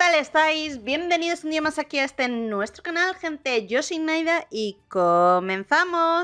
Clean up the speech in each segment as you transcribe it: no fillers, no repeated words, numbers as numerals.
tal estáis? Bienvenidos un día más aquí a nuestro canal, gente. Yo soy Naida y comenzamos.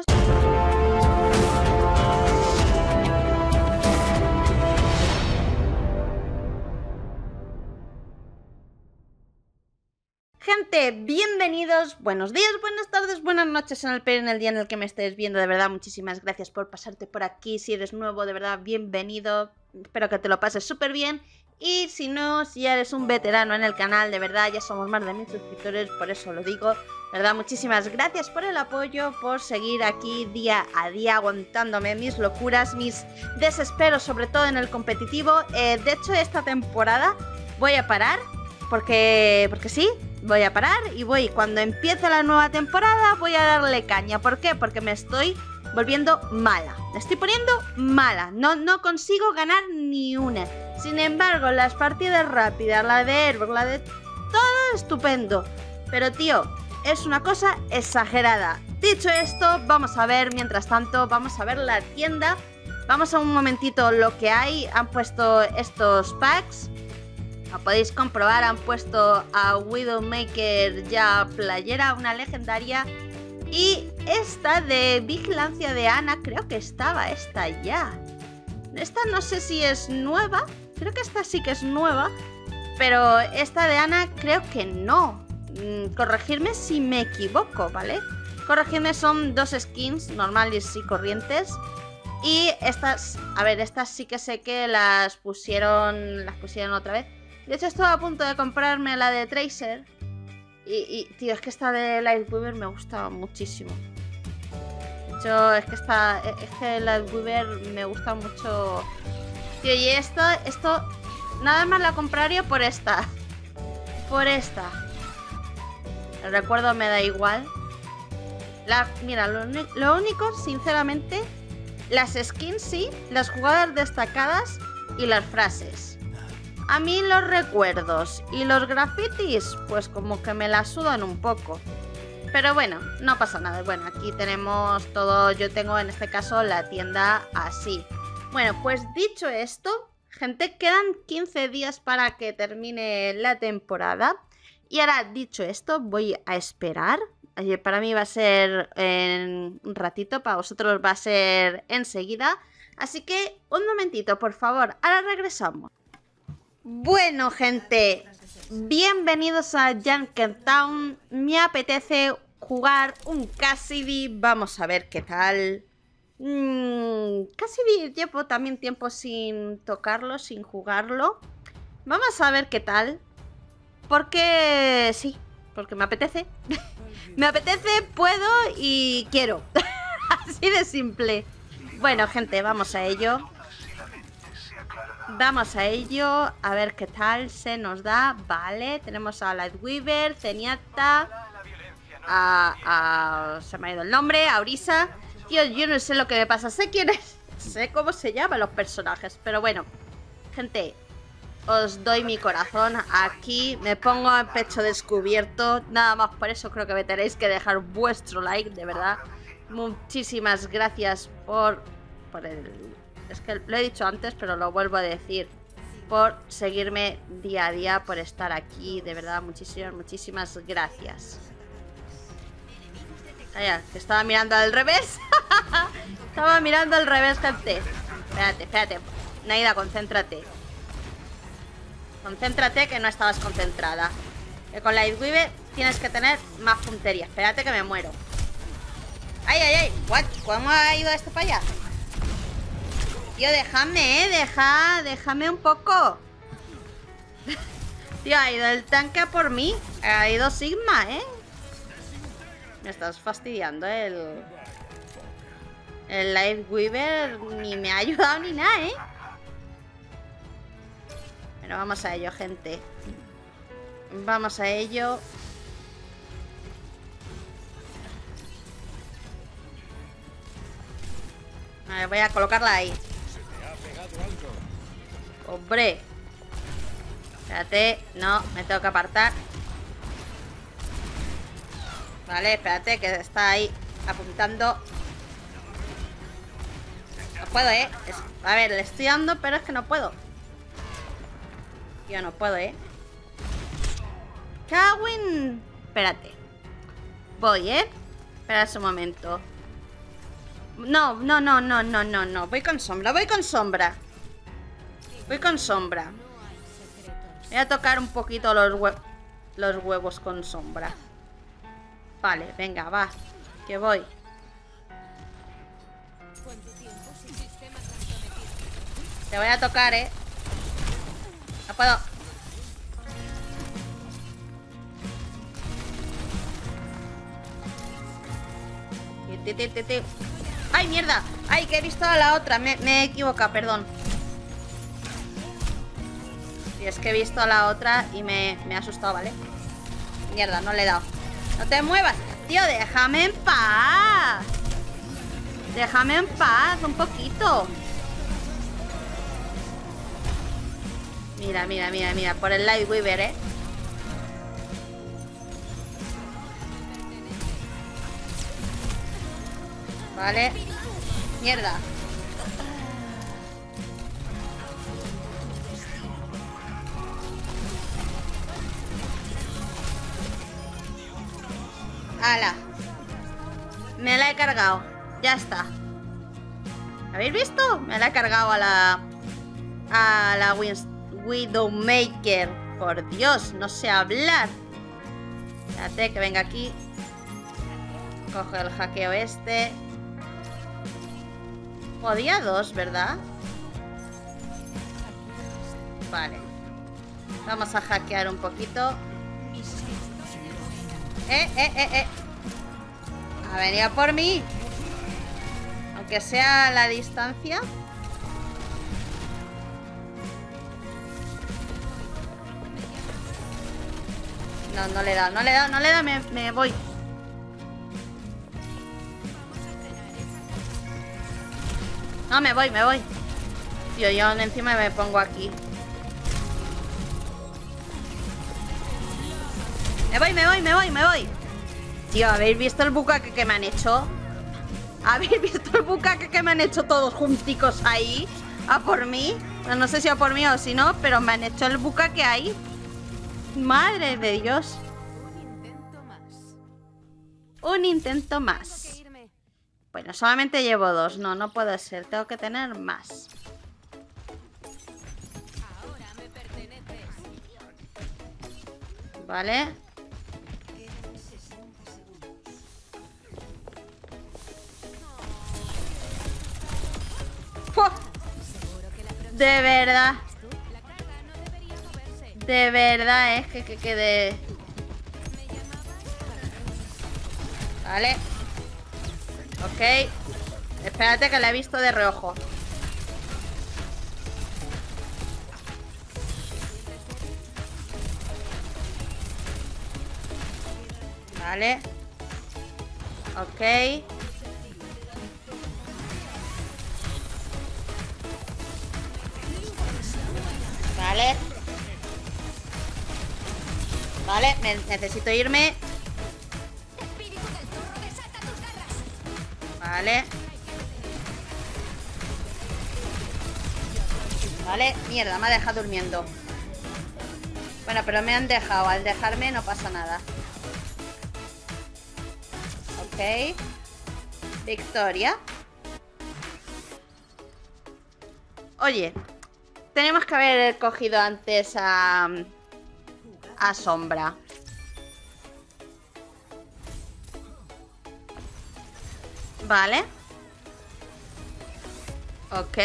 Gente, bienvenidos, buenos días, buenas tardes, buenas noches en el día en el que me estés viendo. De verdad, muchísimas gracias por pasarte por aquí. Si eres nuevo, de verdad, bienvenido. Espero que te lo pases súper bien. Y si no, si ya eres un veterano en el canal, de verdad, ya somos más de 1000 suscriptores, por eso lo digo. De verdad, muchísimas gracias por el apoyo, por seguir aquí día a día aguantándome mis locuras, mis desesperos, sobre todo en el competitivo. De hecho, esta temporada voy a parar, porque sí, voy a parar y cuando empiece la nueva temporada voy a darle caña. ¿Por qué? Porque me estoy volviendo mala. Me estoy poniendo mala. No consigo ganar ni una. Sin embargo, las partidas rápidas, la de Airborne, la de... todo estupendo. Pero tío, es una cosa exagerada. Dicho esto, vamos a ver, mientras tanto, vamos a ver la tienda. Vamos a un momentito lo que hay. Han puesto estos packs. Lo podéis comprobar, han puesto a Widowmaker ya playera, una legendaria. Y esta de vigilancia de Ana, creo que estaba esta ya. Esta no sé si es nueva, creo que esta sí que es nueva. Pero esta de Ana creo que no. Corregirme si me equivoco, ¿vale? Corregirme, son dos skins normales y corrientes. Y estas, a ver, estas sí que sé que las pusieron otra vez. De hecho, estoy a punto de comprarme la de Tracer. Tío, es que esta de Lightweaver me gusta muchísimo. De hecho, es que Lightweaver me gusta mucho. Tío, y esto nada más la compraría por esta. Por esta. El recuerdo me da igual. Mira, lo único, sinceramente, las skins sí, las jugadas destacadas y las frases. A mí los recuerdos y los grafitis, pues como que me la sudan un poco. Pero bueno, no pasa nada. Bueno, aquí tenemos todo. Yo tengo en este caso la tienda así. Bueno, pues dicho esto, gente, quedan 15 días para que termine la temporada. Y ahora, dicho esto, voy a esperar. Para mí va a ser en un ratito, para vosotros va a ser enseguida. Así que un momentito, por favor. Ahora regresamos. Bueno, gente, bienvenidos a Junkertown. Me apetece jugar un Cassidy. Vamos a ver qué tal. Cassidy llevo también tiempo sin tocarlo, sin jugarlo. Vamos a ver qué tal. Porque sí, porque me apetece. Me apetece, puedo y quiero. Así de simple. Bueno, gente, vamos a ello. Vamos a ello, a ver qué tal se nos da. Vale, tenemos a Lightweaver, Zenyatta, se me ha ido el nombre, a Orisa. Tío, yo no sé lo que me pasa, sé quién es, sé cómo se llaman los personajes. Pero bueno, gente, os doy mi corazón. Aquí me pongo a pecho descubierto. Nada más por eso creo que me tenéis que dejar vuestro like, de verdad. Muchísimas gracias por el... Es que lo he dicho antes, pero lo vuelvo a decir. Por seguirme día a día, por estar aquí. De verdad, muchísimas gracias. Vaya, que estaba mirando al revés. Estaba mirando al revés, gente. Espérate. Naida, concéntrate. Concéntrate, que no estabas concentrada. Que con Lightweaver tienes que tener más puntería. Espérate que me muero. ¡Ay! ¿Cómo ha ido esto para allá? Tío, déjame un poco. Tío, ha ido el tanque a por mí. Ha ido Sigma, Me estás fastidiando el Lightweaver. Ni me ha ayudado ni nada, Pero vamos a ello, gente. Vamos a ello. A ver, voy a colocarla ahí. Hombre. Espérate, no, me tengo que apartar. Vale, espérate, que está ahí apuntando. No puedo, a ver, le estoy dando, pero es que no puedo. Yo no puedo, Cagüen. Espérate. Voy, ¿eh? Espera un momento. No. Voy con sombra, voy con sombra. Voy con sombra. Voy a tocar un poquito los huevos con sombra. Vale, venga, va. Que voy. Te voy a tocar, ¿eh? No puedo. ¡Ay, mierda! ¡Ay, que he visto a la otra! Me he equivocado, perdón. Y es que he visto a la otra y me ha asustado, ¿vale? Mierda, no le he dado. ¡No te muevas! Tío, déjame en paz. Déjame en paz un poquito. Mira. Por el Lightweaver, ¿eh? Vale. Mierda. ¡Hala! Me la he cargado. Ya está. ¿Habéis visto? Me la he cargado a la Widowmaker. Por Dios, no sé hablar. Espérate que venga aquí. Coge el hackeo este. Podía dos, ¿verdad? Vale. Vamos a hackear un poquito. Ha venido por mí. Aunque sea a la distancia. No le da, me voy. No, me voy. Tío, yo encima me pongo aquí. Me voy. Tío, ¿habéis visto el bucaque que me han hecho? ¿Habéis visto el bucaque que me han hecho todos junticos ahí? ¿A por mí? Bueno, no sé si a por mí o si no, pero me han hecho el bucaque ahí. Madre de Dios. Un intento más. Bueno, solamente llevo dos. No puede ser. Tengo que tener más. Vale. ¡Oh! De verdad. De verdad es que quede. Vale. Ok. Espérate que la he visto de reojo. Vale. Ok. Vale. Vale, necesito irme. Vale. Vale, mierda, me ha dejado durmiendo. Bueno, pero me han dejado. Al dejarme no pasa nada. Ok. Victoria. Oye, tenemos que haber cogido antes a Sombra. Vale. Ok.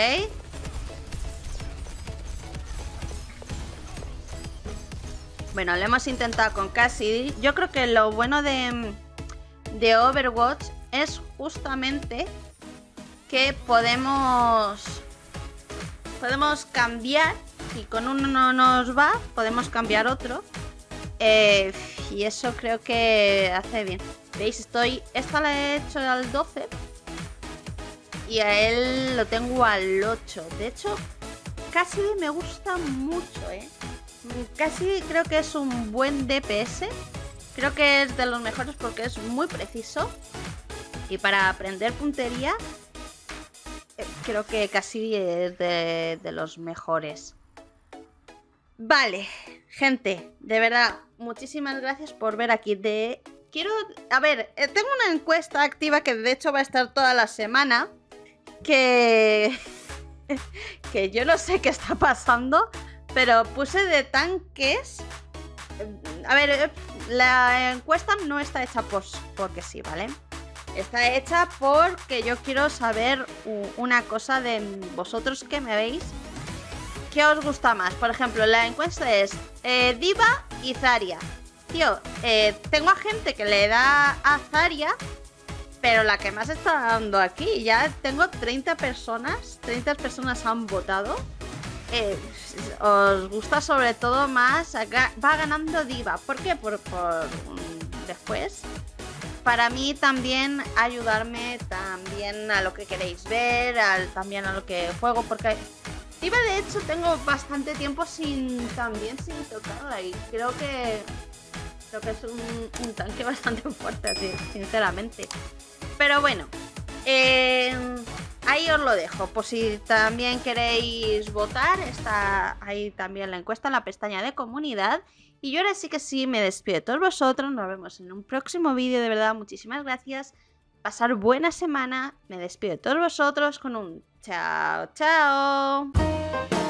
Bueno, lo hemos intentado con Cassidy. Yo creo que lo bueno de Overwatch es justamente que podemos cambiar. Si con uno no nos va, podemos cambiar otro. Y eso creo que hace bien. ¿Veis? Esta la he hecho al 12. Y a él lo tengo al 8. De hecho, Cassidy me gusta mucho, ¿eh? Cassidy creo que es un buen DPS. Creo que es de los mejores porque es muy preciso. Y para aprender puntería, creo que Cassidy es de los mejores. Vale, gente, de verdad, muchísimas gracias por ver aquí. A ver, tengo una encuesta activa que de hecho va a estar toda la semana. Que yo no sé qué está pasando, pero puse de tanques. A ver, la encuesta no está hecha porque sí, ¿vale? Está hecha porque yo quiero saber una cosa de vosotros que me veis. ¿Qué os gusta más? Por ejemplo, la encuesta es Diva y Zarya. Tío, tengo a gente que le da a Zarya, pero la que más está dando aquí, ya tengo 30 personas han votado. Os gusta sobre todo más, va ganando Diva. ¿Por qué? Después, para mí también ayudarme también a lo que queréis ver, también a lo que juego, porque Diva de hecho tengo bastante tiempo sin tocarla y creo que es un tanque bastante fuerte, sinceramente. Pero bueno, ahí os lo dejo. Por si también queréis votar, está ahí también la encuesta en la pestaña de comunidad. Y yo ahora sí que sí me despido de todos vosotros. Nos vemos en un próximo vídeo. De verdad, muchísimas gracias. Pasar buena semana. Me despido de todos vosotros con un chao, chao.